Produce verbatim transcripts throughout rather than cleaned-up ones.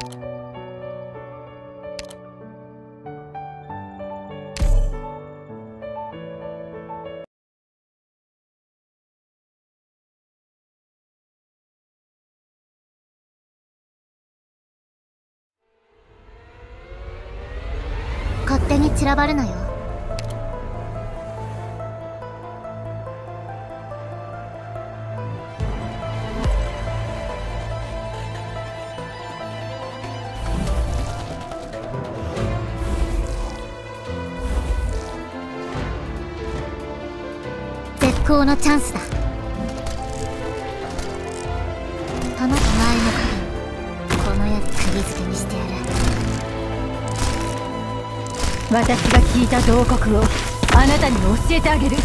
勝手に散らばるなよ。絶好のチャンスだ。そのお前の影この世で釘付けにしてやる。 私が聞いた慟哭をあなたに教えてあげる。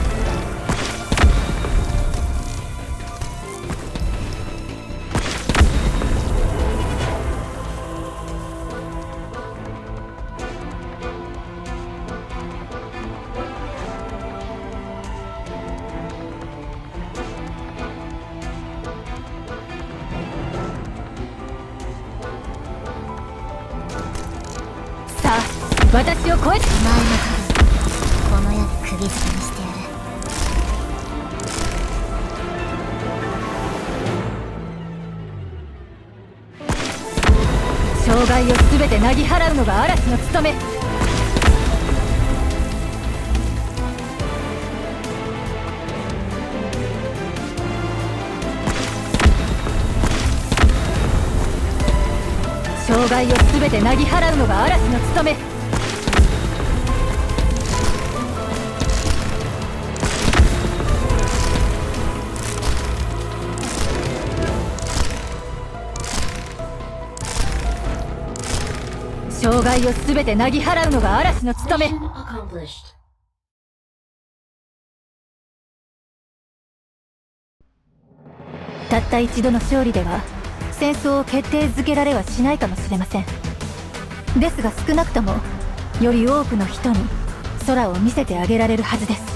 さあ、私を超えて。 お前の影この世で釘付けにしてやる。 障害を全てなぎ払うのが嵐の務め。障害を全てなぎ払うのが嵐の務め。障害を全てなぎ払うのが嵐の務め。たった一度の勝利では戦争を決定づけられはしないかもしれません。ですが少なくともより多くの人に空を見せてあげられるはずです。